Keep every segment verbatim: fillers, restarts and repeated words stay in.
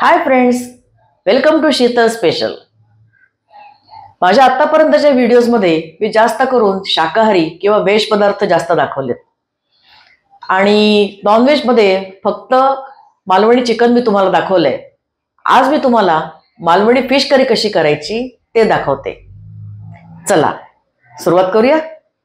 High friends, welcome to Sheetal special. माझ्या आतापर्यंतच्या व्हिडिओजमध्ये मी जास्त करून शाकाहारी किंवा व्हेज पदार्थ जास्त दाखवलेत आणि नॉनव्हेजमध्ये फक्त मालवणी चिकन मी तुम्हाला दाखवलंय. आज मी तुम्हाला मालवणी फिश करी कशी करायची ते दाखवते. चला सुरुवात करूया.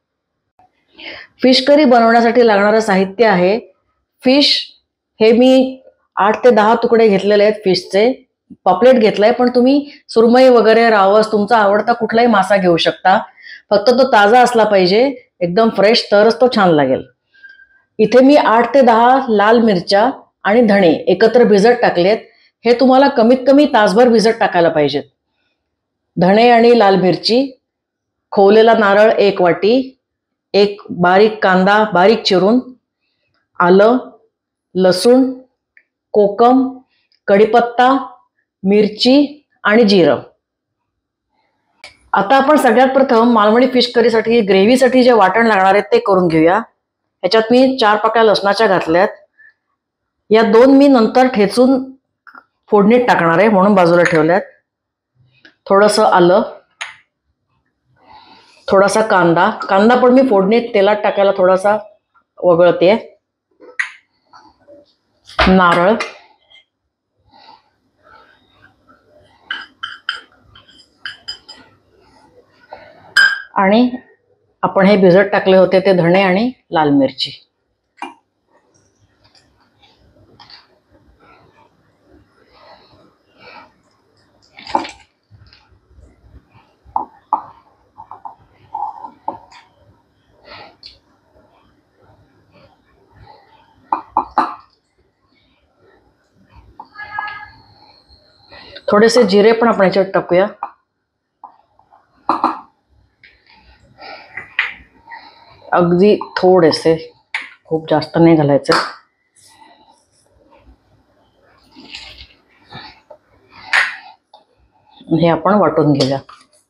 फिश करी बनवण्यासाठी लागणारं साहित्य आहे फिश. हे मी आठ ते दहा तुकडे घेतलेले आहेत फिशचे. पॉपलेट घेतलाय, पण तुम्ही सुरमई वगैरे रावस तुमचा आवडता कुठलाही मासा घेऊ शकता. फक्त तो ताजा असला पाहिजे, एकदम फ्रेश, तरच तो छान लागेल. इथे मी आठ ते दहा लाल मिरच्या आणि धणे एकत्र भिजत टाकलेत. हे तुम्हाला कमीत कमी तासभर भिजत टाकायला पाहिजेत. धणे आणि लाल मिरची, खोवलेला नारळ एक वाटी, एक बारीक कांदा बारीक चिरून, आलं, लसूण, कोकम, कढीपत्ता, मिरची आणि जिरं. आता आपण सगळ्यात प्रथम मालवणी फिश करीसाठी ग्रेव्हीसाठी जे वाटण लागणार आहे ते करून घेऊया. ह्याच्यात मी चार पाकळ्या लसणाच्या घातल्यात. या दोन मी नंतर ठेचून फोडणीत टाकणार आहे म्हणून बाजूला ठेवल्यात. थोडंसं आलं, थोडासा कांदा. कांदा पण मी फोडणीत तेलात टाकायला थोडासा वगळते. नारळ, आणि आपण हे भिजत टाकले होते ते धणे आणि लाल मिरची. थोडेसे जिरे पण आपण याच्यात टाकूया. अगदी थोडेसे, खूप जास्त नाही घालायचे. हे आपण वाटून घेऊया.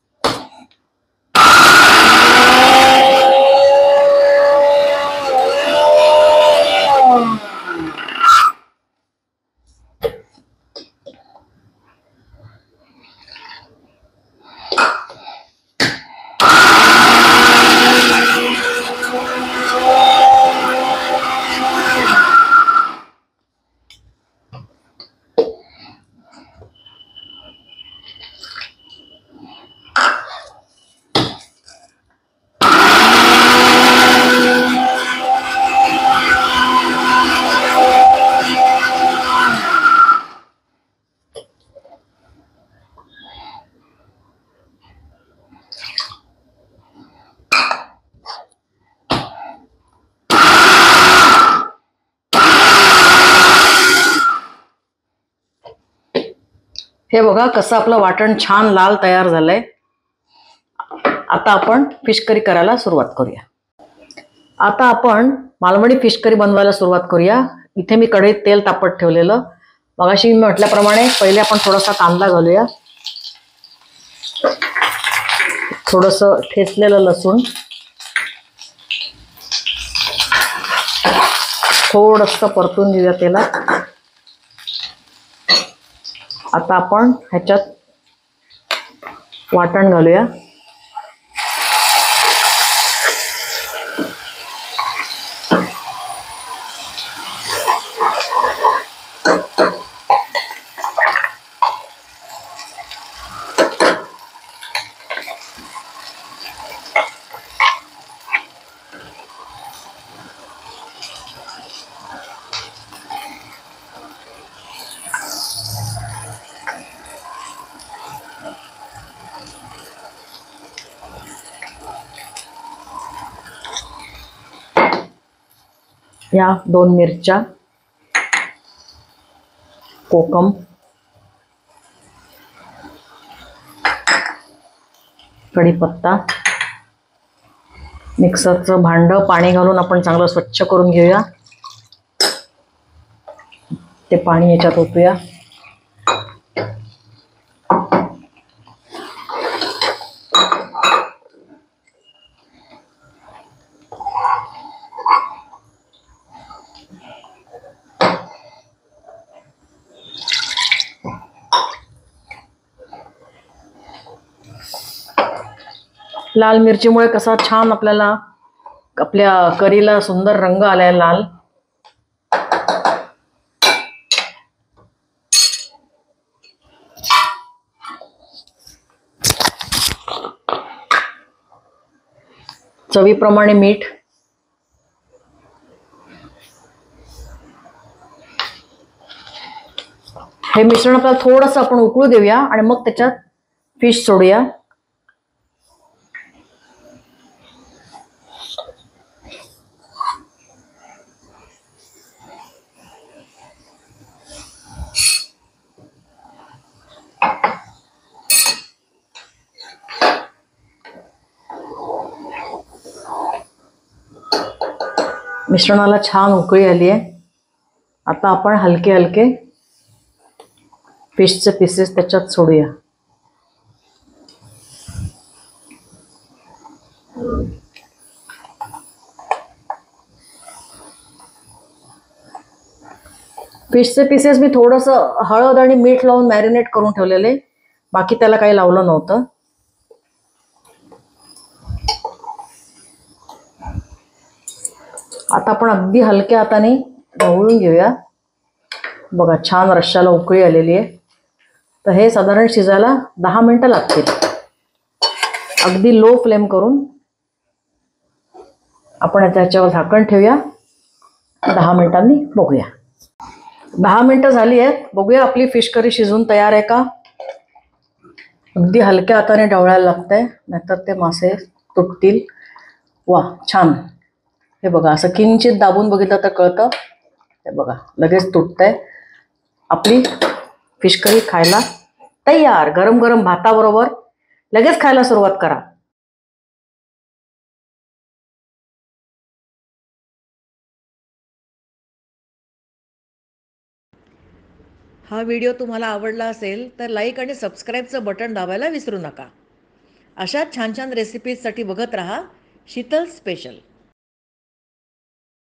हे बघा कसं आपलं वाटण छान लाल तयार झालंय. आता आपण फिश करी करायला सुरुवात करूया. आता आपण मालवणी फिश करी बनवायला सुरुवात करूया. इथे मी कढईत तेल तापत ठेवलेलं. मगाशी मी म्हटल्याप्रमाणे पहिले आपण थोडासा कांदा घालूया, थोडंसं ठेचलेलं लसूण, थोडंसं परतून घेऊया तेलात. आता आपण ह्याच्यात वाटण घालूया. या दोन मिरच्या, कोकम, कढीपत्ता, मिक्सरचं भांडं पाणी घालून आपण चांगलं स्वच्छ करून घेऊया. ते पाणी याच्यात ओतूया. लाल मिरचीमुळे कसा छान आपल्याला आपल्या करीला सुंदर रंग आलाय लाल. चवीप्रमाणे मीठ. हे मिश्रण आपल्याला थोडंसं आपण उकळू देऊया आणि मग त्याच्यात फिश सोडूया. मिश्रणाला छान उकळी आली आहे. आता आपण हलके हलके फिशचे पीसेस त्याच्यात सोडूया. फिशचे पीसेस मी थोडंसं हळद आणि मीठ लावून मॅरिनेट करून ठेवलेले, बाकी त्याला काही लावलं नव्हतं. आता आपण अगदी हलक्या हाताने ढवळून घेऊया. बघा छान रश्श्याला उकळी आलेली आहे. तर हे साधारण शिजायला दहा मिनिटं लागतील. अगदी लो फ्लेम करून आपण त्याच्यावर झाकण ठेवूया. दहा मिनिटांनी बघूया. दहा मिनिटं झाली आहेत. बघूया आपली फिश करी शिजून तयार आहे का. अगदी हलक्या हाताने ढवळायला लागतंय, नाहीतर ते मासे तुटतील. वा छान. हे बघा असं किंचित दाबून बघितलं तर कळतं. हे बघा लगेच तुटतंय. आपली फिश करी खायला तयार. गरम गरम भाताबरोबर लगेच खायला सुरुवात करा. हा व्हिडिओ तुम्हाला आवडला असेल तर लाईक आणि सबस्क्राईबचं बटन दाबायला विसरू नका. अशाच छान छान रेसिपीजसाठी बघत राहा शीतल स्पेशल.